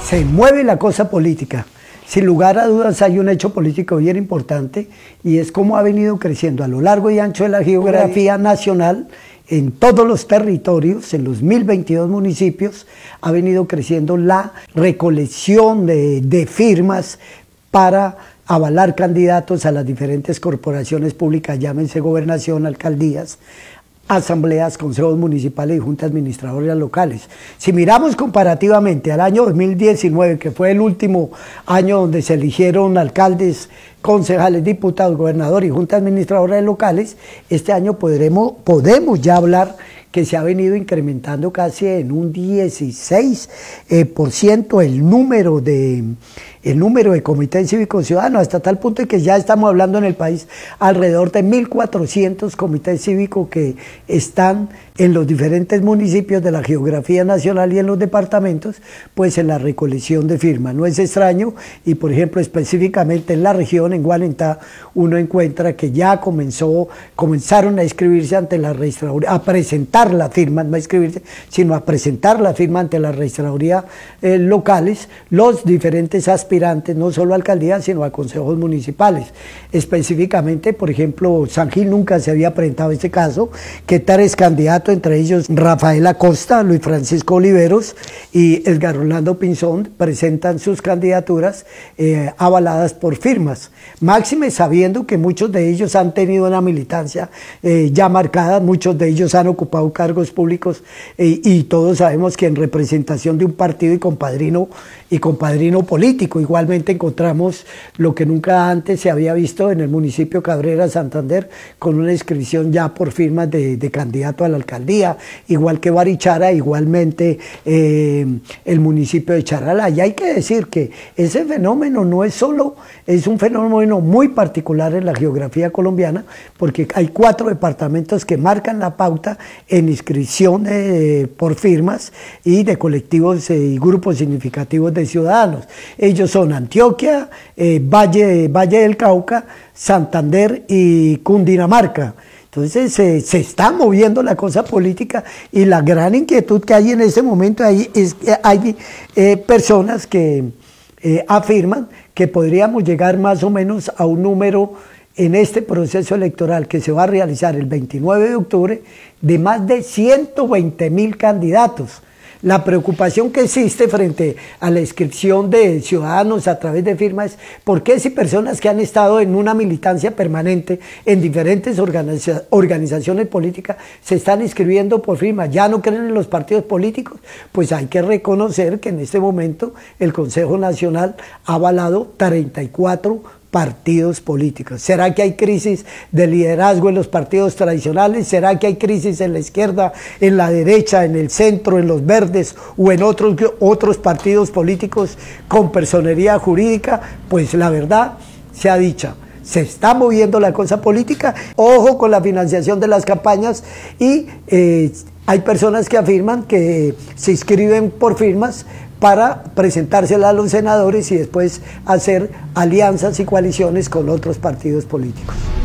Se mueve la cosa política. Sin lugar a dudas hay un hecho político bien importante y es cómo ha venido creciendo a lo largo y ancho de la geografía nacional, en todos los territorios, en los 1022 municipios, ha venido creciendo la recolección de firmas para avalar candidatos a las diferentes corporaciones públicas, llámense gobernación, alcaldías, asambleas, consejos municipales y juntas administradoras locales. Si miramos comparativamente al año 2019, que fue el último año donde se eligieron alcaldes, concejales, diputados, gobernadores y juntas administradoras locales, este año podemos ya hablar que se ha venido incrementando casi en un 16% el número de comités cívicos ciudadanos, hasta tal punto que ya estamos hablando en el país alrededor de 1.400 comités cívicos que están en los diferentes municipios de la geografía nacional y en los departamentos, pues en la recolección de firmas. No es extraño y, por ejemplo, específicamente en la región, en Guarentá, uno encuentra que ya comenzaron a inscribirse ante la registraduría, a presentar las firmas, no a inscribirse, sino a presentar la firma ante la registraduría locales, los diferentes aspirantes, no solo a alcaldías, sino a consejos municipales. Específicamente, por ejemplo, San Gil nunca se había presentado este caso, que 3 candidatos, entre ellos Rafael Acosta, Luis Francisco Oliveros y Edgar Orlando Pinzón, presentan sus candidaturas avaladas por firmas. Máxime sabiendo que muchos de ellos han tenido una militancia ya marcada, muchos de ellos han ocupado cargos públicos y todos sabemos que en representación de un partido y compadrino político. Igualmente encontramos lo que nunca antes se había visto en el municipio Cabrera, Santander, con una inscripción ya por firmas de candidato a la alcaldía, igual que Barichara, igualmente el municipio de Charalá. Y hay que decir que ese fenómeno no es solo, es un fenómeno muy particular en la geografía colombiana, porque hay 4 departamentos que marcan la pauta en inscripción por firmas y de colectivos y grupos significativos de ciudadanos. Ellos son Antioquia, Valle del Cauca, Santander y Cundinamarca. Entonces se está moviendo la cosa política y la gran inquietud que hay en este momento ahí es que hay personas que afirman que podríamos llegar más o menos a un número en este proceso electoral que se va a realizar el 29 de octubre de más de 120.000 candidatos. La preocupación que existe frente a la inscripción de ciudadanos a través de firmas es por qué si personas que han estado en una militancia permanente en diferentes organizaciones políticas se están inscribiendo por firmas, ya no creen en los partidos políticos. Pues hay que reconocer que en este momento el Consejo Nacional ha avalado 34 partidos políticos. ¿Será que hay crisis de liderazgo en los partidos tradicionales? ¿Será que hay crisis en la izquierda, en la derecha, en el centro, en los verdes o en otros partidos políticos con personería jurídica? Pues la verdad sea dicha, se está moviendo la cosa política. Ojo con la financiación de las campañas y hay personas que afirman que se inscriben por firmas para presentársela a los senadores y después hacer alianzas y coaliciones con otros partidos políticos.